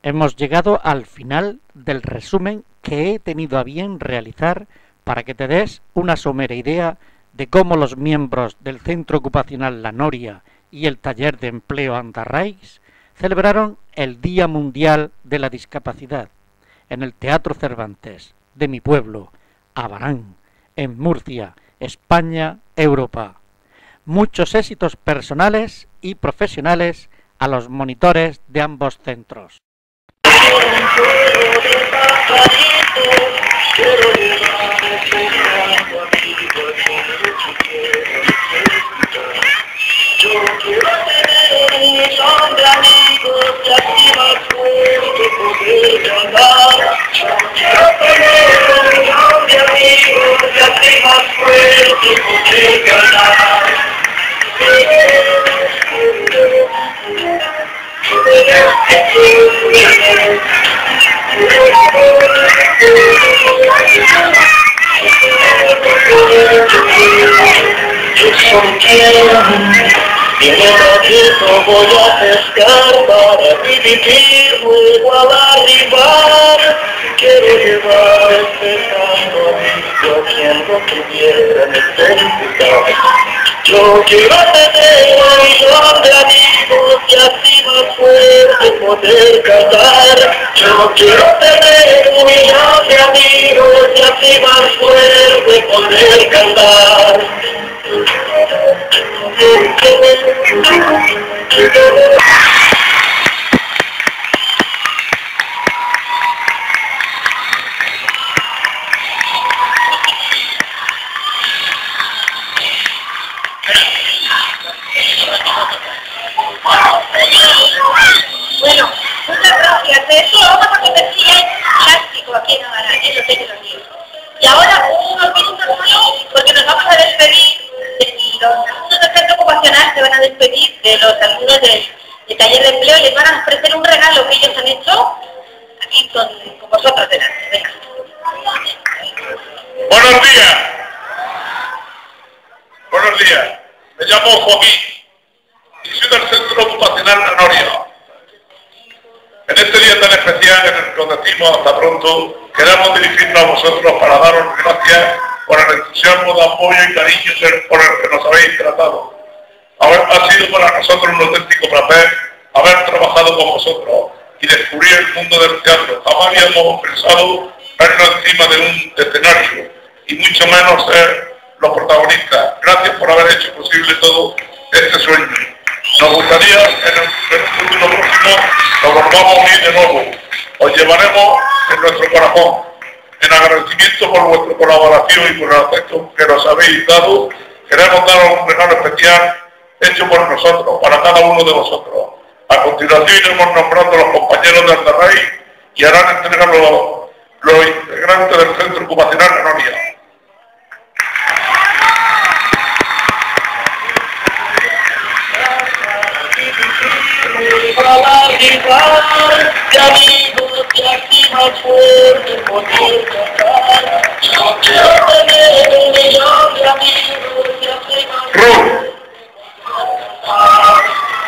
hemos llegado al final del resumen que he tenido a bien realizar para que te des una somera idea de cómo los miembros del Centro Ocupacional La Noria y el Taller de Empleo Andarrais celebraron el Día Mundial de la Discapacidad en el Teatro Cervantes de mi pueblo, Abarán, en Murcia, España, Europa. Muchos éxitos personales y profesionales a los monitores de ambos centros. Yo quiero tener un millón de amigos y así más fuerte poder cantar. Yo quiero tener un millón de amigos y así más fuerte poder cantar. Yo solo quiero y en el ratito voy a pescar para dividir luego al arribar. Quiero llevar este canto amigo a quien lo tuviera necesidad. Yo quiero tener un millón de amigos y así más fuerte poder cantar. Yo quiero tener un millón de amigos y así más fuerte poder cantar. Bueno, muchas gracias. Esto lo vamos a convertir en plástico aquí en Abarán, eso sé que lo digo. Y ahora unos minutos solo, porque nos vamos a despedir de los alumnos del centro ocupacional, se van a despedir de los alumnos del taller de empleo y les van a ofrecer un regalo que ellos han hecho aquí con vosotros delante. Venga. Buenos días. Buenos días. Me llamo Joaquín y soy del Centro Ocupacional La Noria. En este día tan especial en el que os decimos hasta pronto, queremos dirigirnos a vosotros para daros gracias por el entusiasmo de apoyo y cariño por el que nos habéis tratado. Ha sido para nosotros un auténtico placer haber trabajado con vosotros y descubrir el mundo del teatro. Jamás habíamos pensado vernos encima de un escenario y mucho menos ser los protagonistas. Gracias por haber hecho posible todo este sueño. Nos gustaría en un futuro próximo nos volvamos a unir de nuevo. Os llevaremos en nuestro corazón. En agradecimiento por vuestra colaboración y por el afecto que nos habéis dado, queremos daros un regalo especial hecho por nosotros, para cada uno de vosotros. A continuación iremos nombrando a los compañeros de Andarrais y harán entrega los integrantes del Centro Ocupacional La Noria. Para arribar, de amigos y así más fuerte poder cantar. Yo quiero tener un millón de amigos y así más fuerte poder cantar.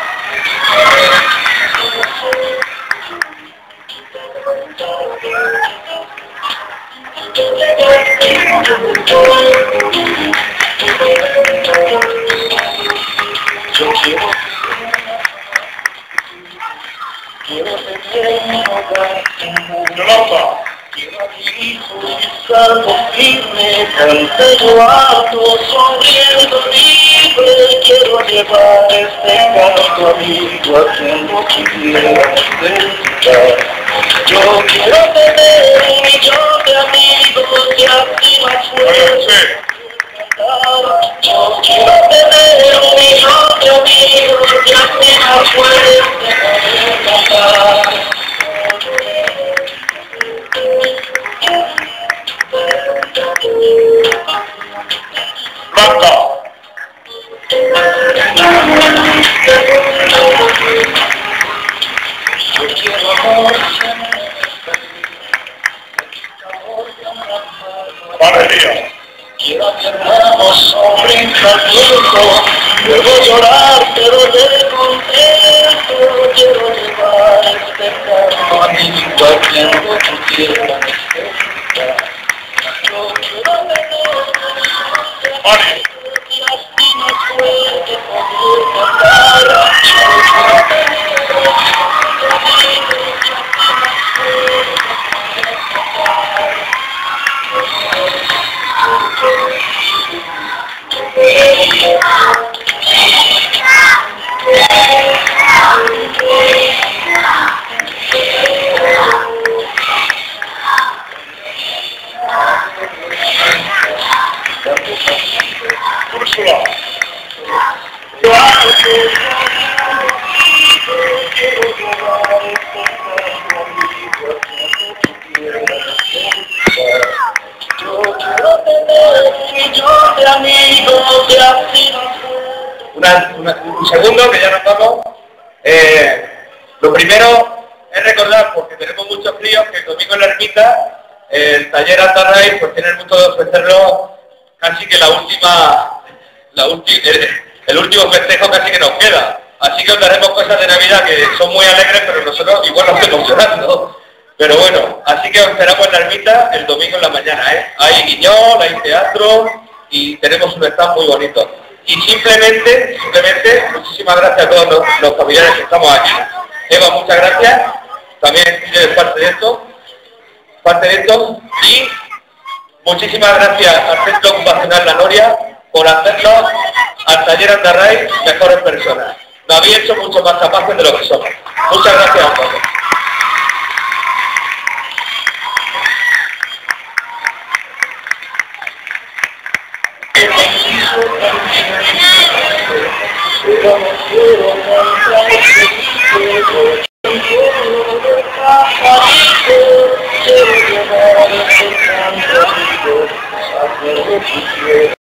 Yo quiero tener un hogar seguro. Quiero a mi hijo estar firme, cantando alto, sonriendo libre. Quiero llevar este canto amigo a quien lo quiera necesitar. Yo quiero tener un millón de amigos y así más fuerte. Yo quiero tener un millón de amigos y así más fuerte poder cantar. Blanca. Yo quiero amor. Valeria. Quiero a mi hermano sonreír tranquilo, luego llorar pero de contento. Quiero llevar este canto a mi guardando tu tierra me cerca. Yo quiero Mario. Úrsula. Un segundo, que ya nos vamos. Lo primero es recordar, porque tenemos muchos fríos, que el domingo en la ermita, el taller Altarray, pues tiene el gusto de ofrecernos casi que el último festejo casi que nos queda. Así que os daremos cosas de Navidad que son muy alegres, pero nosotros igual nos estamos llorando. Pero bueno, así que os esperamos en la ermita el domingo en la mañana, ¿eh? Hay guiñol, hay teatro y tenemos un stand muy bonito. Y simplemente, muchísimas gracias a todos los familiares que estamos aquí. Eva, muchas gracias. También eres parte de esto. Y muchísimas gracias al Centro Ocupacional La Noria por hacernos al taller Altarray mejores personas. Nos habéis hecho mucho más capaces de lo que somos. Muchas gracias a todos. quiero llevar este canto, saber de tu tierra.